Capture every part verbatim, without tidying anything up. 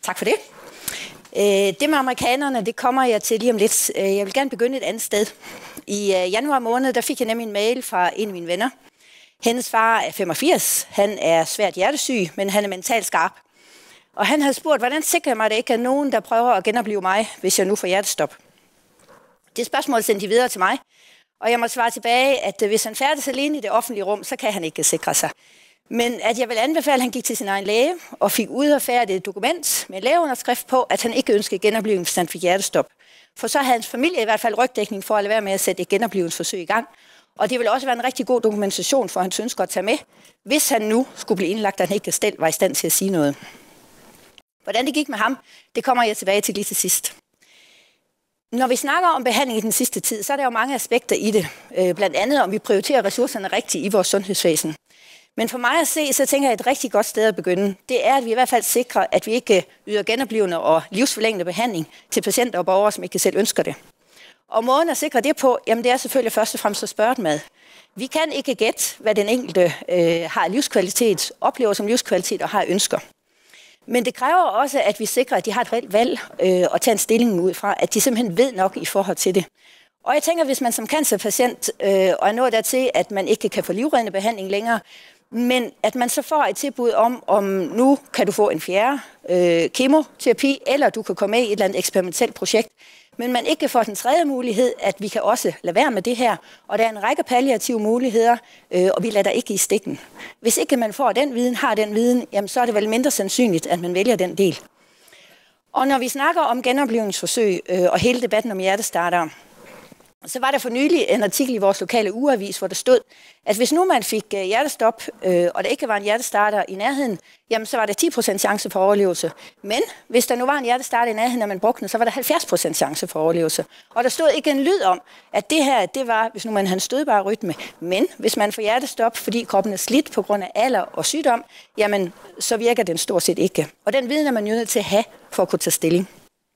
Tak for det. Det med amerikanerne, det kommer jeg til lige om lidt. Jeg vil gerne begynde et andet sted. I januar måned, der fik jeg nemlig en mail fra en af mine venner. Hendes far er femogfirs. Han er svært hjertesyg, men han er mentalt skarp. Og han havde spurgt, hvordan sikrer jeg mig, at der ikke er nogen, der prøver at genopleve mig, hvis jeg nu får hjertestop? Det spørgsmål sendte de videre til mig. Og jeg må svare tilbage, at hvis han færdes alene i det offentlige rum, så kan han ikke sikre sig. Men at jeg vil anbefale, at han gik til sin egen læge og fik udfærdiget et dokument med lægeunderskrift på, at han ikke ønskede genoplivning, hvis han fik hjertestop. For så havde hans familie i hvert fald rygdækning for at lade være med at sætte et genoplivningsforsøg i gang. Og det vil også være en rigtig god dokumentation for hans ønsker at tage med, hvis han nu skulle blive indlagt, at han ikke selv var i stand til at sige noget. Hvordan det gik med ham, det kommer jeg tilbage til lige til sidst. Når vi snakker om behandling i den sidste tid, så er der jo mange aspekter i det. Blandt andet om vi prioriterer ressourcerne rigtigt i vores sundhedsvæsen. Men for mig at se, så tænker jeg, at et rigtig godt sted at begynde, det er, at vi i hvert fald sikrer, at vi ikke yder genoplivende og livsforlængende behandling til patienter og borgere, som ikke selv ønsker det. Og måden at sikre det på, jamen det er selvfølgelig først og fremmest at spørge dem ad. Vi kan ikke gætte, hvad den enkelte øh, har livskvalitet, oplever som livskvalitet og har ønsker. Men det kræver også, at vi sikrer, at de har et reelt valg øh, og tager en stilling ud fra, at de simpelthen ved nok i forhold til det. Og jeg tænker, hvis man som cancerpatient øh, og er nået dertil, at man ikke kan få livreddende behandling længere, men at man så får et tilbud om, om nu kan du få en fjerde øh, kemoterapi, eller du kan komme med i et eller andet eksperimentelt projekt, men man ikke får den tredje mulighed, at vi kan også lade være med det her, og der er en række palliative muligheder, øh, og vi lader ikke i stikken. Hvis ikke man får den viden, har den viden, jamen så er det vel mindre sandsynligt, at man vælger den del. Og når vi snakker om genoplivningsforsøg øh, og hele debatten om hjertestartere, så var der for nylig en artikel i vores lokale ugeavis, hvor der stod, at hvis nu man fik hjertestop, øh, og der ikke var en hjertestarter i nærheden, jamen så var der ti procent chance for overlevelse. Men hvis der nu var en hjertestarter i nærheden, og man brugte den, så var der halvfjerds procent chance for overlevelse. Og der stod ikke en lyd om, at det her, det var, hvis nu man havde en stødbar rytme. Men hvis man får hjertestop, fordi kroppen er slidt på grund af alder og sygdom, jamen så virker den stort set ikke. Og den viden er man jo nødt til at have for at kunne tage stilling.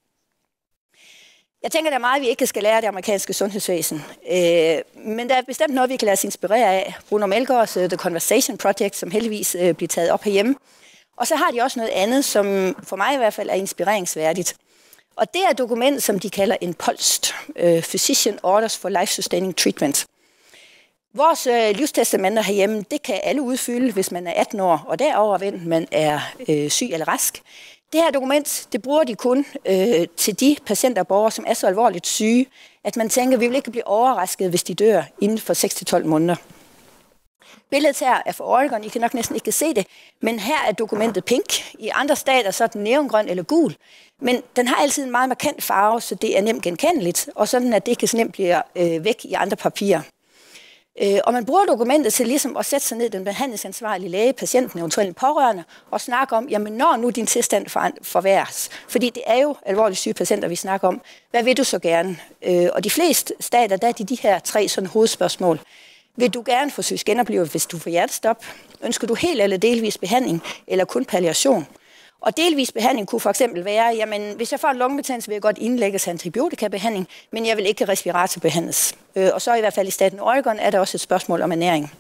Jeg tænker, der er meget, vi ikke skal lære af det amerikanske sundhedsvæsen. Øh, men der er bestemt noget, vi kan lade os inspirere af. Bruno Melgaards uh, The Conversation Project, som heldigvis uh, bliver taget op herhjemme. Og så har de også noget andet, som for mig i hvert fald er inspireringsværdigt. Og det er et dokument, som de kalder en P O L S T, uh, Physician Orders for Life Sustaining Treatment. Vores uh, livstestamenter herhjemme, det kan alle udfylde, hvis man er atten år og derover, enten man er uh, syg eller rask. Det her dokument, det bruger de kun øh, til de patienter og borgere, som er så alvorligt syge, at man tænker, at vi vil ikke blive overrasket, hvis de dør inden for seks til tolv måneder. Billedet her er fra Oregon, I kan nok næsten ikke se det, men her er dokumentet pink. I andre stater så er den neongrøn eller gul, men den har altid en meget markant farve, så det er nemt genkendeligt, og sådan at det ikke så nemt bliver øh, væk i andre papirer. Øh, og man bruger dokumentet til ligesom at sætte sig ned den behandlingsansvarlige læge, patienten, eventuelt pårørende, og snakke om, jamen når nu din tilstand forværres, fordi det er jo alvorligt syge patienter, vi snakker om, hvad vil du så gerne? Øh, og de fleste stater, der er de, de her tre sådan hovedspørgsmål. Vil du gerne forsøge genoplive, hvis du får hjertestop? Ønsker du helt eller delvis behandling, eller kun palliation? Og delvis behandling kunne for eksempel være, jamen hvis jeg får en lungebetændelse, vil jeg godt indlægges antibiotikabehandling, men jeg vil ikke respiratorbehandles. Øh, og så i hvert fald i staten Oregon er der også et spørgsmål om ernæring.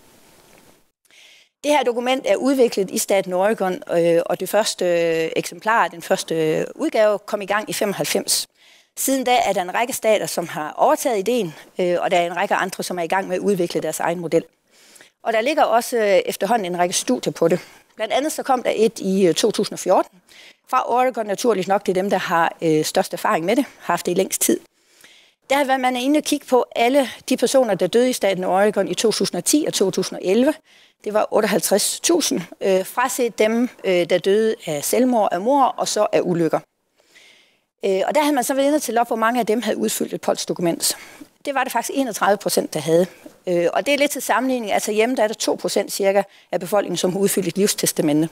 Det her dokument er udviklet i staten Oregon, øh, og det første øh, eksemplar, den første øh, udgave, kom i gang i femoghalvfems. Siden da er der en række stater, som har overtaget ideen, øh, og der er en række andre, som er i gang med at udvikle deres egen model. Og der ligger også øh, efterhånden en række studier på det. Blandt andet så kom der et i to tusind og fjorten fra Oregon, naturligt nok, det er dem, der har øh, størst erfaring med det, har haft det i længst tid. Der har man er inde og kigge på alle de personer, der døde i staten Oregon i to tusind og ti og to tusind og elleve. Det var otteoghalvtreds tusind, øh, fraset dem, øh, der døde af selvmord, af mord og så af ulykker. Øh, og der havde man så været inde til op, hvor mange af dem havde udfyldt et P O L S T-dokument. Det var det faktisk enogtredive procent, der havde. Øh, og det er lidt til sammenligning. Altså hjemme der er der to procent cirka af befolkningen, som har udfyldt et livstestamente.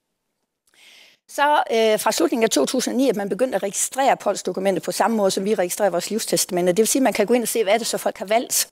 Så øh, fra slutningen af to tusind og ni, at man begyndte at registrere P O L S-dokumenter på samme måde, som vi registrerer vores livstestamenter. Det vil sige, at man kan gå ind og se, hvad det så folk har valgt.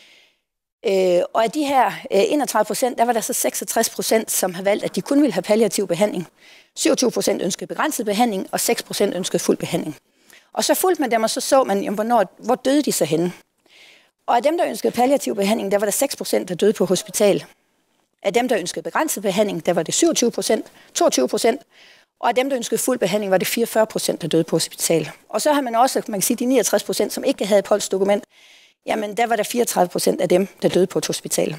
Øh, og af de her øh, enogtredive procent, der var der så seksogtres procent, som har valgt, at de kun ville have palliativ behandling. syvogtyve procent ønskede begrænset behandling, og seks procent ønskede fuld behandling. Og så fulgte man dem, og så så man, jamen, hvornår, hvor døde de så henne. Og af dem, der ønskede palliativ behandling, der var der seks procent, der døde på hospital. Af dem, der ønskede begrænset behandling, der var det syvogtyve procent, toogtyve procent. Og af dem, der ønskede fuld behandling, var det fireogfyrre procent, der døde på hospital. Og så har man også, man kan sige, de niogtres procent, som ikke havde et polsdokument, jamen der var der fireogtredive procent af dem, der døde på et hospital.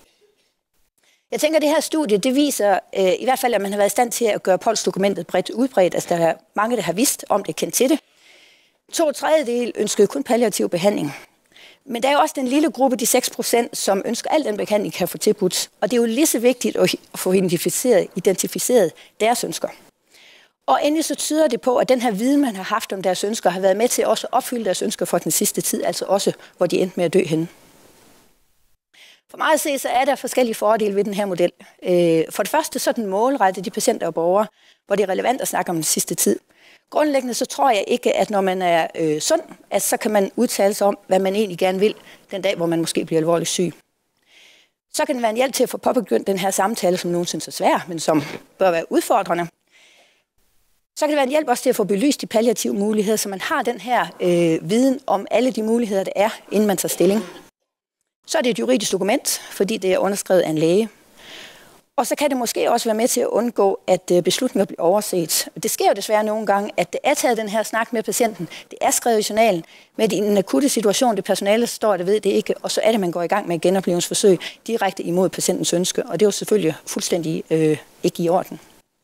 Jeg tænker, at det her studie, det viser øh, i hvert fald, at man har været i stand til at gøre polsdokumentet bredt udbredt. Altså der er mange, der har vidst om det, kendt til det. To tredjedel ønskede kun palliativ behandling. Men der er jo også den lille gruppe, de seks procent, som ønsker al den behandling, kan få tilbudt. Og det er jo lige så vigtigt at få identificeret, identificeret deres ønsker. Og endelig så tyder det på, at den her viden, man har haft om deres ønsker, har været med til også at opfylde deres ønsker for den sidste tid, altså også, hvor de endte med at dø henne. For mig at se, så er der forskellige fordele ved den her model. For det første så er den målrettet de patienter og borgere, hvor det er relevant at snakke om den sidste tid. Grundlæggende så tror jeg ikke, at når man er øh, sund, at så kan man udtale sig om, hvad man egentlig gerne vil den dag, hvor man måske bliver alvorligt syg. Så kan det være en hjælp til at få påbegyndt den her samtale, som nogen synes er svær, men som bør være udfordrende. Så kan det være en hjælp også til at få belyst de palliative muligheder, så man har den her øh, viden om alle de muligheder, der er, inden man tager stilling. Så er det et juridisk dokument, fordi det er underskrevet af en læge. Og så kan det måske også være med til at undgå, at beslutninger bliver overset. Det sker jo desværre nogle gange, at det er taget den her snak med patienten, det er skrevet i journalen, men i en akutte situation, det personale står, der ved det ikke, og så er det, man går i gang med et genoplevelsesforsøg direkte imod patientens ønske, og det er jo selvfølgelig fuldstændig øh, ikke i orden.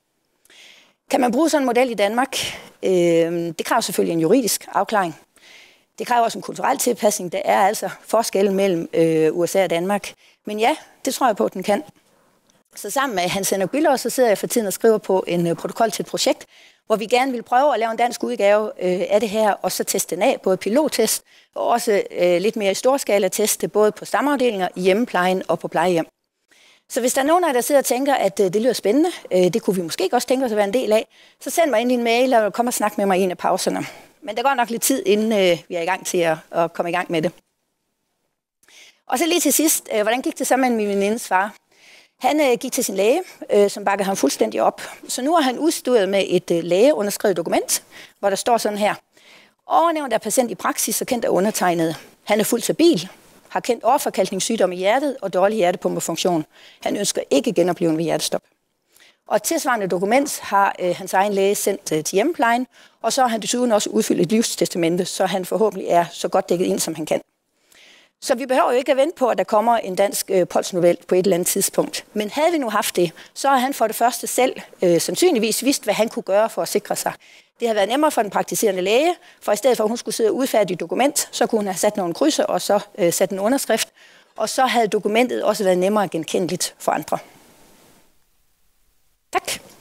Kan man bruge sådan en model i Danmark? Øh, det kræver selvfølgelig en juridisk afklaring. Det kræver også en kulturel tilpasning. Der er altså forskel mellem øh, U S A og Danmark. Men ja, det tror jeg på, at den kan. Så sammen med Hans Henrik Bülow, så sidder jeg for tiden og skriver på en uh, protokol til et projekt, hvor vi gerne vil prøve at lave en dansk udgave uh, af det her, og så teste den af, både pilottest og også uh, lidt mere i storskala teste, både på stamafdelinger, i hjemmeplejen og på plejehjem. Så hvis der er nogen af jer, der sidder og tænker, at uh, det lyder spændende, uh, det kunne vi måske også tænke os at være en del af, så send mig ind i en mail, og kom og snak med mig i en af pauserne. Men der går nok lidt tid, inden uh, vi er i gang til at, at komme i gang med det. Og så lige til sidst, uh, hvordan gik det så med min venindes far? Han øh, gik til sin læge, øh, som bakkede ham fuldstændig op. Så nu har han udstyret med et øh, lægeunderskrevet dokument, hvor der står sådan her. Overnævnt er patient i praksis og kendt af undertegnet. Han er fuldt stabil, har kendt overforkalkningssygdom i hjertet og dårlig hjertepumpefunktion. Han ønsker ikke genoplevning ved hjertestop. Og et tilsvarende dokument har øh, hans egen læge sendt øh, til hjemmeplejen, og så har han desuden også udfyldt et livstestamente, så han forhåbentlig er så godt dækket ind, som han kan. Så vi behøver jo ikke at vente på, at der kommer en dansk øh, polsnovelle på et eller andet tidspunkt. Men havde vi nu haft det, så har han for det første selv øh, sandsynligvis vidst, hvad han kunne gøre for at sikre sig. Det har været nemmere for den praktiserende læge, for i stedet for at hun skulle sidde og udfærdige et dokument, så kunne hun have sat nogle krydser og så øh, sat en underskrift. Og så havde dokumentet også været nemmere genkendeligt for andre. Tak.